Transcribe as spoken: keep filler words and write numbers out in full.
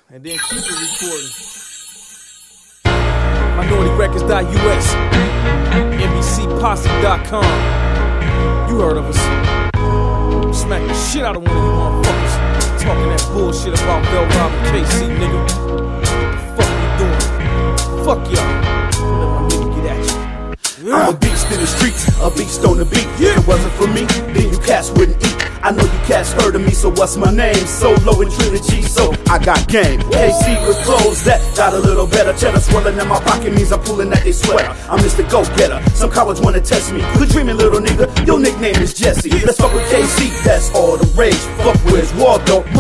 and then keep it recording. minority records dot U S, N B C posse dot com. You heard of us. Smack the shit out of one of you motherfuckers talking that bullshit about Bell Rob and K C, nigga. What the fuck you doing? Fuck y'all. Let my nigga get at you. I'm a beast in the streets, a beast on the beat. Yeah. If it wasn't for me, then you cats wouldn't eat. I know you cats heard of me, so what's my name? Solo in Trinity, so I got game. K C with clothes that got a little better. Cheddar swirling in my pocket means I'm pulling at they sweater. I'm Mister Go-Getter. Some cowards wanna test me. Good dreaming, little nigga. Your nickname is Jesse. Let's fuck with K C, that's all the rage. Fuck where's Waldo.